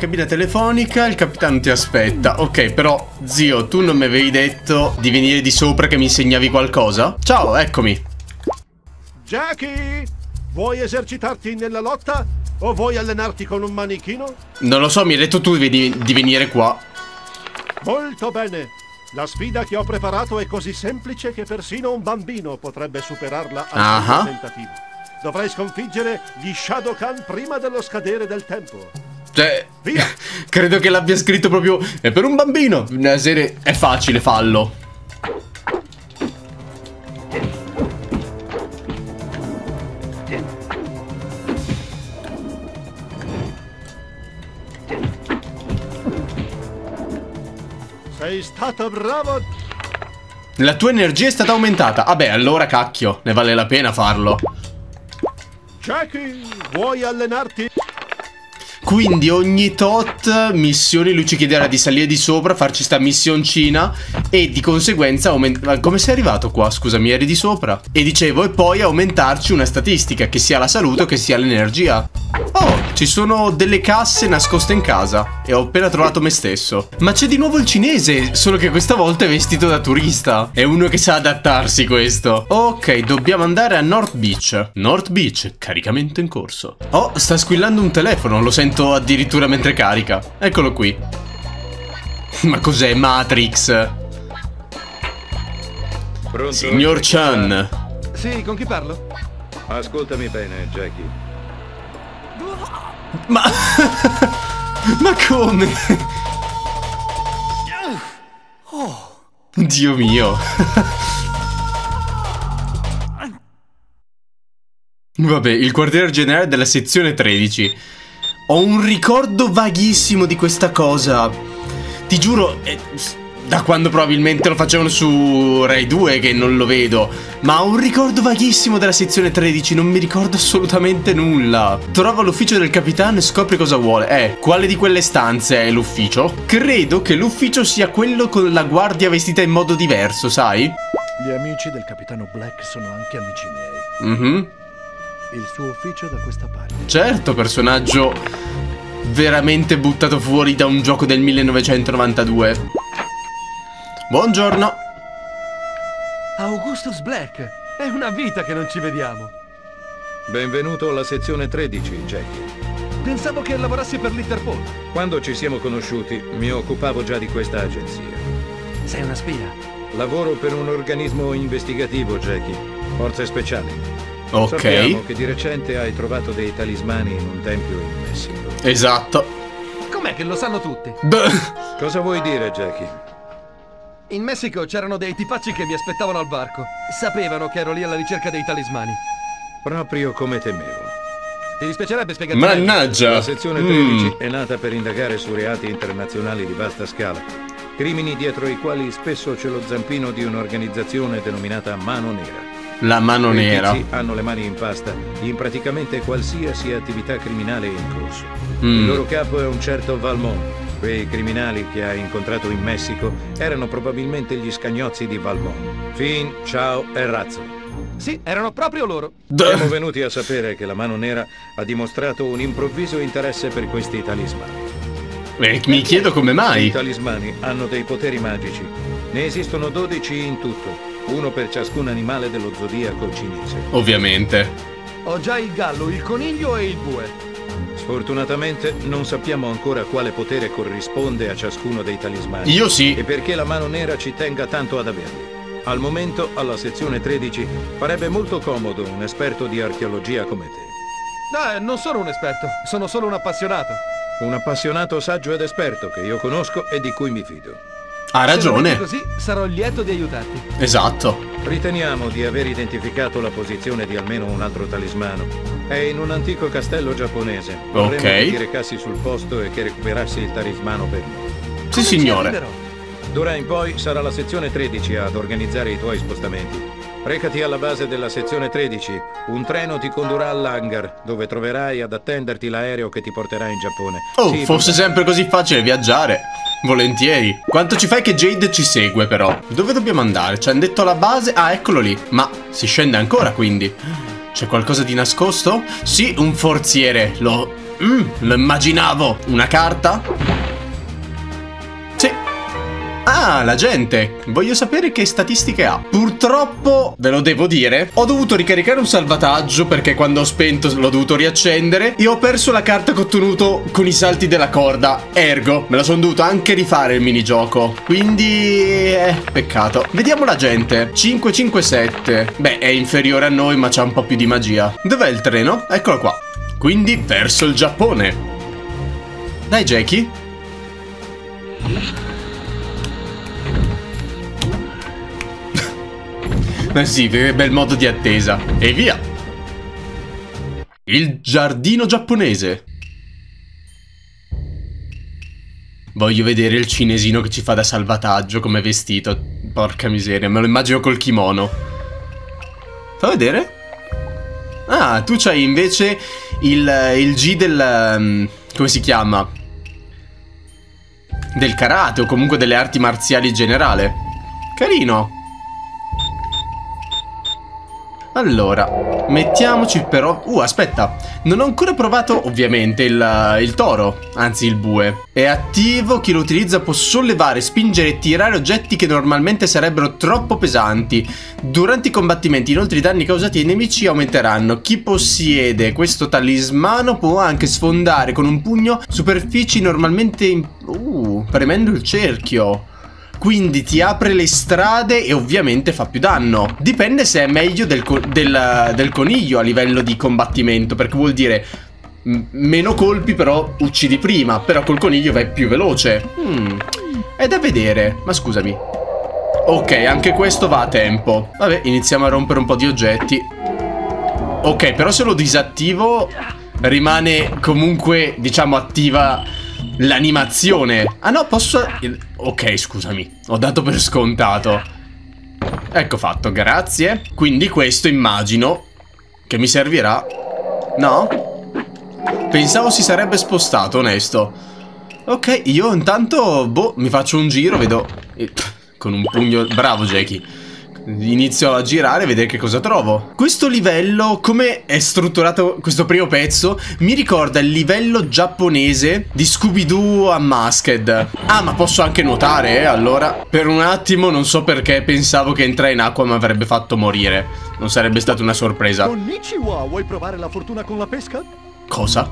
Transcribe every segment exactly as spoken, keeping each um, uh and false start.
cabina telefonica, il capitano ti aspetta. Ok, però, zio, tu non mi avevi detto di venire di sopra che mi insegnavi qualcosa? Ciao, eccomi. Jackie, vuoi esercitarti nella lotta o vuoi allenarti con un manichino? Non lo so, mi hai detto tu di, di venire qua. Molto bene. La sfida che ho preparato è così semplice che persino un bambino potrebbe superarla al primo tentativo. Dovrai sconfiggere gli Shadowkan prima dello scadere del tempo. Cioè, via! Credo che l'abbia scritto proprio. È per un bambino. Nella serie è facile, fallo. Sei stato bravo. La tua energia è stata aumentata. Vabbè, allora cacchio, ne vale la pena farlo. Jackie, vuoi allenarti? Quindi ogni tot missioni lui ci chiederà di salire di sopra, farci sta missioncina e di conseguenza aumentare. Come sei arrivato qua? Scusami, eri di sopra. E dicevo, e poi aumentarci una statistica, che sia la salute o che sia l'energia. Oh, ci sono delle casse nascoste in casa e ho appena trovato me stesso. Ma c'è di nuovo il cinese, solo che questa volta è vestito da turista. È uno che sa adattarsi questo. Ok, dobbiamo andare a North Beach. North Beach, caricamento in corso. Oh, sta squillando un telefono, lo sento addirittura mentre carica. Eccolo qui. Ma cos'è Matrix? Pronto, Signor Chan. Sì, con chi parlo? Ascoltami bene, Jackie. Ma... Ma come? Oh, Dio mio. Vabbè, il quartiere generale della sezione tredici. Ho un ricordo vaghissimo di questa cosa. Ti giuro, è da quando probabilmente lo facevano su Rai due che non lo vedo. Ma ho un ricordo vaghissimo della sezione tredici, non mi ricordo assolutamente nulla. Trova l'ufficio del capitano e scopri cosa vuole. Eh, quale di quelle stanze è l'ufficio? Credo che l'ufficio sia quello con la guardia vestita in modo diverso, sai? Gli amici del capitano Black sono anche amici miei. Mhm. Il suo ufficio da questa parte. Certo, personaggio veramente buttato fuori da un gioco del millenovecentonovantadue. Buongiorno. Augustus Black. È una vita che non ci vediamo. Benvenuto alla sezione tredici, Jackie. Pensavo che lavorassi per l'Interpol. Quando ci siamo conosciuti, mi occupavo già di questa agenzia. Sei una spia? Lavoro per un organismo investigativo, Jackie. Forze speciali. Ok. Sappiamo che di recente hai trovato dei talismani in un tempio in Messico. Esatto. Com'è che lo sanno tutti? Beh. Cosa vuoi dire, Jackie? In Messico c'erano dei tipacci che mi aspettavano al varco. Sapevano che ero lì alla ricerca dei talismani. Proprio come temevo. Ti dispiacerebbe spiegarti? Mannaggia. La sezione tredici mm. è nata per indagare su reati internazionali di vasta scala. Crimini dietro i quali spesso c'è lo zampino di un'organizzazione denominata Mano Nera. La Mano Nera. I hanno le mani in pasta in praticamente qualsiasi attività criminale in corso. Mm. Il loro capo è un certo Valmont. Quei criminali che hai incontrato in Messico erano probabilmente gli scagnozzi di Valmont. Finn, Ciao e Razzo. Sì, erano proprio loro. Siamo venuti a sapere che la Mano Nera ha dimostrato un improvviso interesse per questi talismani. Eh, mi chiedo come mai. I talismani hanno dei poteri magici. Ne esistono dodici in tutto, uno per ciascun animale dello zodiaco cinese. Ovviamente. Ho già il gallo, il coniglio e il bue. Sfortunatamente non sappiamo ancora quale potere corrisponde a ciascuno dei talismani. Io sì. E perché la Mano Nera ci tenga tanto ad averli. Al momento, alla sezione tredici, farebbe molto comodo un esperto di archeologia come te. No, non sono un esperto, sono solo un appassionato. Un appassionato saggio ed esperto che io conosco e di cui mi fido. Ha ragione. Se così sarò lieto di aiutarti. Esatto. Riteniamo di aver identificato la posizione di almeno un altro talismano. È in un antico castello giapponese. Vorremmo Ok. che ti recassi sul posto e che recuperassi il talismano per noi. Sì, signore. D'ora in poi sarà la sezione tredici ad organizzare i tuoi spostamenti. Recati alla base della sezione tredici. Un treno ti condurrà all'hangar, dove troverai ad attenderti l'aereo che ti porterà in Giappone. Oh, Sì, fosse sempre così facile viaggiare. Volentieri. Quanto ci fai che Jade ci segue però? Dove dobbiamo andare? Ci hanno detto la base? Ah, eccolo lì. Ma si scende ancora quindi. C'è qualcosa di nascosto? Sì, un forziere. Lo... Mm, lo immaginavo. Una carta? Sì. Ah, la gente. Voglio sapere che statistiche ha. Purtroppo, ve lo devo dire, ho dovuto ricaricare un salvataggio perché quando ho spento l'ho dovuto riaccendere e ho perso la carta che ho ottenuto con i salti della corda. Ergo, me la sono dovuto anche rifare il minigioco. Quindi, eh, peccato. Vediamo la gente. cinque cinque sette. Beh, è inferiore a noi, ma c'ha un po' più di magia. Dov'è il treno? Eccolo qua. Quindi verso il Giappone. Dai, Jackie. Ma sì, che bel modo di attesa. E via. Il giardino giapponese. Voglio vedere il cinesino che ci fa da salvataggio come vestito. Porca miseria, me lo immagino col kimono. Fa vedere? Ah, tu c'hai invece il, il G del... Um, come si chiama? Del karate o comunque delle arti marziali in generale. Carino. Allora, mettiamoci però... Uh, aspetta. Non ho ancora provato, ovviamente, il, il toro. Anzi, il bue. È attivo. Chi lo utilizza può sollevare, spingere e tirare oggetti che normalmente sarebbero troppo pesanti. Durante i combattimenti, inoltre, i danni causati ai nemici aumenteranno. Chi possiede questo talismano può anche sfondare con un pugno superfici normalmente... In... Uh, premendo il cerchio. Quindi ti apre le strade e ovviamente fa più danno. Dipende se è meglio del, co del, del coniglio a livello di combattimento, perché vuol dire meno colpi però uccidi prima, però col coniglio vai più veloce. Hmm, è da vedere, ma scusami. Ok, anche questo va a tempo. Vabbè, iniziamo a rompere un po' di oggetti. Ok, però se lo disattivo rimane comunque, diciamo, attiva l'animazione. Ah no, posso... Ok, scusami, ho dato per scontato. Ecco fatto, grazie. Quindi questo immagino che mi servirà. No? Pensavo si sarebbe spostato, onesto. Ok, io intanto, boh, mi faccio un giro, vedo... Con un pugno... Bravo, Jackie. Inizio a girare e vedere che cosa trovo. Questo livello, come è strutturato questo primo pezzo, mi ricorda il livello giapponese di Scooby-Doo Unmasked. Ah, ma posso anche nuotare, eh, allora. Per un attimo, non so perché, pensavo che entrare in acqua mi avrebbe fatto morire. Non sarebbe stata una sorpresa. Konnichiwa, vuoi provare la fortuna con la pesca? Cosa?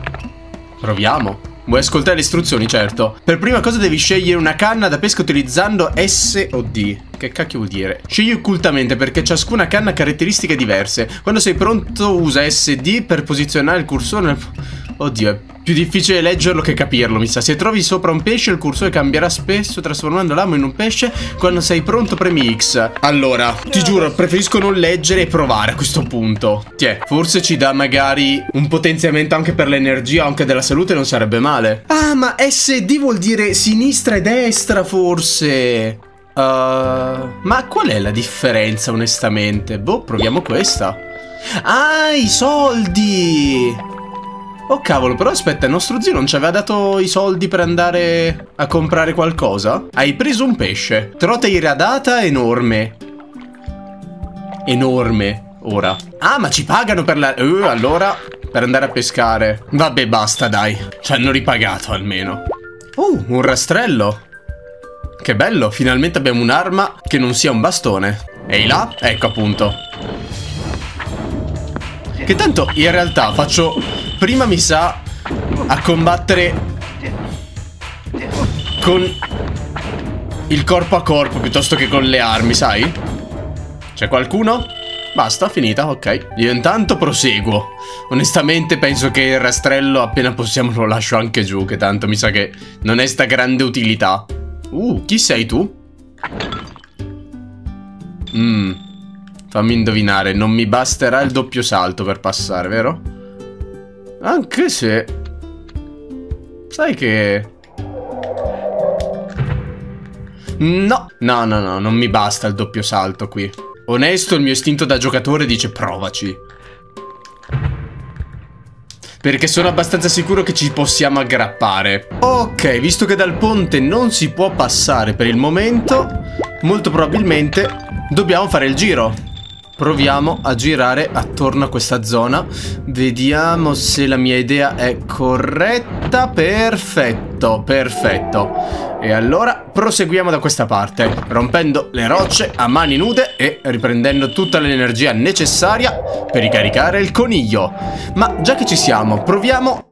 Proviamo. Vuoi ascoltare le istruzioni? Certo. Per prima cosa devi scegliere una canna da pesca utilizzando S o D. Che cacchio vuol dire? Scegli occultamente perché ciascuna canna ha caratteristiche diverse. Quando sei pronto usa S D per posizionare il cursore nel... Oddio, è più difficile leggerlo che capirlo, mi sa. Se trovi sopra un pesce il cursore cambierà spesso trasformando l'amo in un pesce. Quando sei pronto premi X. Allora, ti giuro, preferisco non leggere e provare a questo punto. Tiè, forse ci dà magari un potenziamento anche per l'energia o anche della salute, non sarebbe male. Ah, ma S D vuol dire sinistra e destra forse. Uh, ma qual è la differenza onestamente? Boh, proviamo questa. Ah, i soldi! Oh cavolo, però aspetta, il nostro zio non ci aveva dato i soldi per andare a comprare qualcosa? Hai preso un pesce. Trota iradata enorme. Enorme, ora. Ah, ma ci pagano per la... Uh, allora, per andare a pescare. Vabbè, basta, dai. Ci hanno ripagato almeno. Uh, un rastrello. Che bello, finalmente abbiamo un'arma che non sia un bastone. Ehi là? Ecco appunto. Che tanto in realtà faccio... Prima mi sa a combattere con il corpo a corpo piuttosto che con le armi, sai? C'è qualcuno? Basta, finita, ok. Io intanto proseguo. Onestamente penso che il rastrello appena possiamo lo lascio anche giù, che tanto mi sa che non è sta grande utilità. Uh, chi sei tu? Mmm, fammi indovinare, non mi basterà il doppio salto per passare, vero? Anche se... Sai che... No, no, no, no, non mi basta il doppio salto qui. Onesto, il mio istinto da giocatore dice provaci. Perché sono abbastanza sicuro che ci possiamo aggrappare. Ok, visto che dal ponte non si può passare per il momento, molto probabilmente dobbiamo fare il giro. proviamo a girare attorno a questa zona. Vediamo se la mia idea è corretta. Perfetto, perfetto. E allora proseguiamo da questa parte, rompendo le rocce a mani nude e riprendendo tutta l'energia necessaria per ricaricare il coniglio. Ma già che ci siamo, proviamo...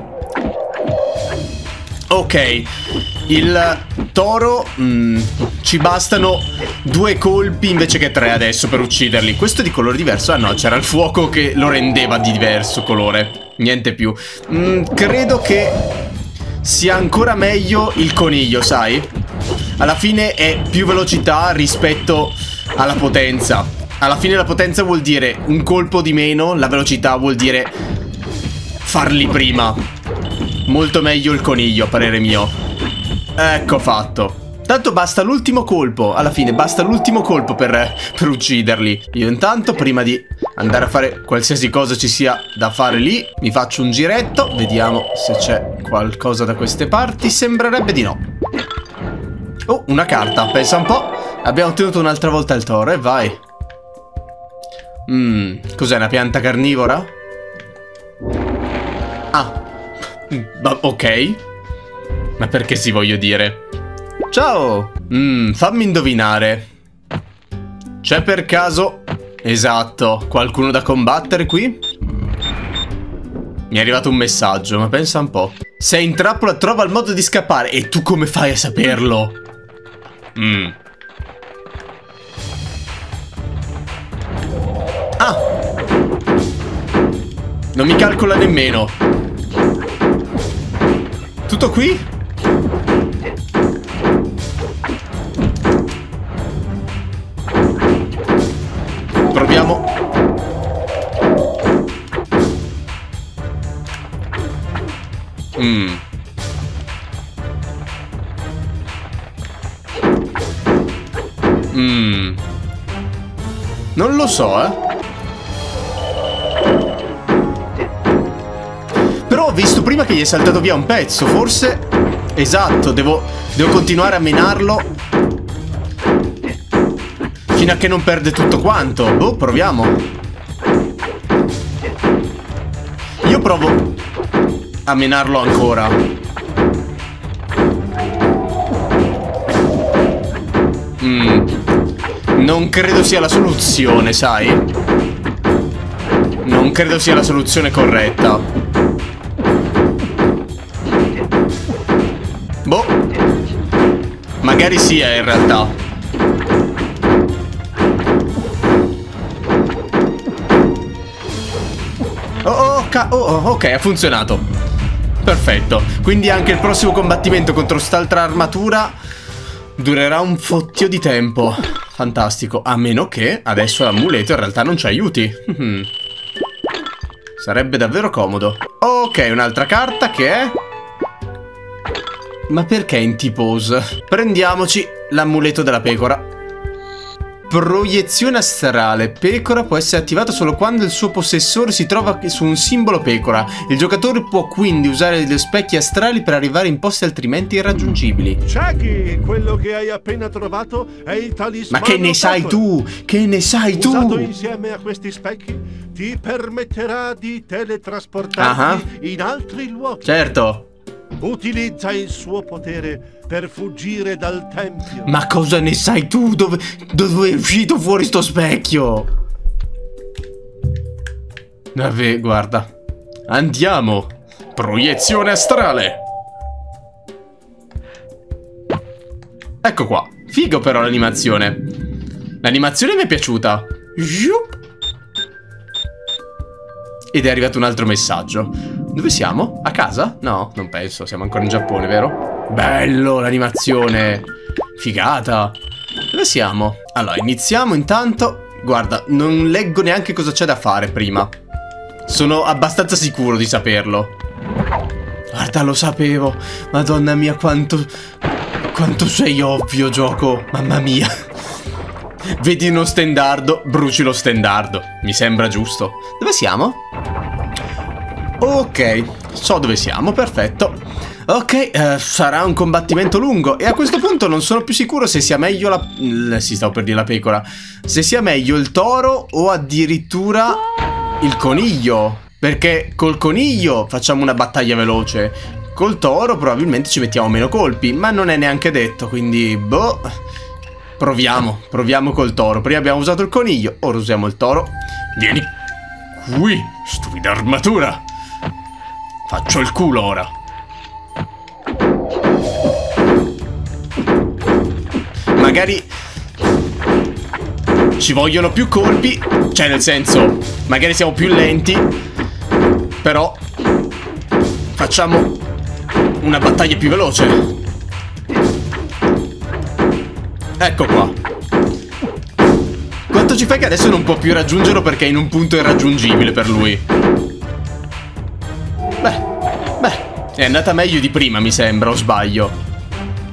Ok, il toro, mm, ci bastano due colpi invece che tre adesso per ucciderli. Questo è di colore diverso? Ah no, c'era il fuoco che lo rendeva di diverso colore. Niente più. mm, Credo che sia ancora meglio il coniglio, sai? Alla fine è più velocità rispetto alla potenza. Alla fine la potenza vuol dire un colpo di meno, la velocità vuol dire farli prima. Molto meglio il coniglio, a parere mio. Ecco fatto. Tanto basta l'ultimo colpo. Alla fine basta l'ultimo colpo per, per ucciderli. Io intanto, prima di andare a fare qualsiasi cosa ci sia da fare lì, mi faccio un giretto. Vediamo se c'è qualcosa da queste parti. Sembrerebbe di no. Oh, una carta. Pensa un po'. Abbiamo ottenuto un'altra volta il toro e vai. Mmm, cos'è, una pianta carnivora? Ah, ok. Ma perché si voglio dire? Ciao. Mmm, fammi indovinare. C'è per caso... Esatto, qualcuno da combattere qui? Mi è arrivato un messaggio, ma pensa un po'. Sei in trappola, trova il modo di scappare. E tu come fai a saperlo? Mmm. Ah! Non mi calcola nemmeno. Tutto qui? Proviamo. Mm. Mm. Non lo so, eh. Però ho visto prima che gli è saltato via un pezzo, forse... Esatto, devo, devo continuare a menarlo fino a che non perde tutto quanto. Boh, proviamo. Io provo a menarlo ancora. Mm. Non credo sia la soluzione, sai? Non credo sia la soluzione corretta. Boh. Magari sia in realtà. Oh, oh, oh, oh, ok, ha funzionato. Perfetto. Quindi anche il prossimo combattimento contro quest'altra armatura durerà un fottio di tempo. Fantastico. A meno che adesso l'amuleto in realtà non ci aiuti. Sarebbe davvero comodo. Ok, un'altra carta che è... Ma perché in T-pose? Prendiamoci l'amuleto della pecora. Proiezione astrale. Pecora può essere attivato solo quando il suo possessore si trova su un simbolo pecora. Il giocatore può quindi usare gli specchi astrali per arrivare in posti altrimenti irraggiungibili. Shaggy, quello che hai appena trovato è il talismano. Ma che ne sai pecora. tu? Che ne sai tu? Usato insieme a questi specchi ti permetterà di teletrasportarti uh-huh. in altri luoghi. Certo. Utilizza il suo potere per fuggire dal tempio. Ma cosa ne sai tu? Dove, dove è uscito fuori sto specchio? Vabbè, guarda. Andiamo. Proiezione astrale. Ecco qua. Figo però l'animazione. L'animazione mi è piaciuta. Ed è arrivato un altro messaggio. Dove siamo? A casa? No, non penso. Siamo ancora in Giappone, vero? Bello l'animazione. Figata. Dove siamo? Allora, iniziamo intanto. Guarda, non leggo neanche cosa c'è da fare prima. Sono abbastanza sicuro di saperlo. Guarda, lo sapevo. Madonna mia, quanto... Quanto sei ovvio, gioco. Mamma mia. Vedi uno stendardo, bruci lo stendardo. Mi sembra giusto. Dove siamo? Ok, so dove siamo, perfetto. Ok, eh, sarà un combattimento lungo. E a questo punto non sono più sicuro se sia meglio la... Sì, stavo per dire la pecora. Se sia meglio il toro o addirittura il coniglio. Perché col coniglio facciamo una battaglia veloce. Col toro probabilmente ci mettiamo meno colpi. Ma non è neanche detto, quindi boh. Proviamo, proviamo col toro. Prima abbiamo usato il coniglio, ora usiamo il toro. Vieni qui, stupida armatura. Faccio il culo ora. Magari ci vogliono più colpi. Cioè nel senso, magari siamo più lenti. Però facciamo una battaglia più veloce. Ecco qua. Quanto ci fai che adesso non può più raggiungerlo perché è in un punto irraggiungibile per lui? Beh, beh, è andata meglio di prima mi sembra, o sbaglio?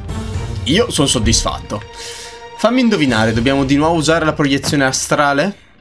Io sono soddisfatto. Fammi indovinare, dobbiamo di nuovo usare la proiezione astrale?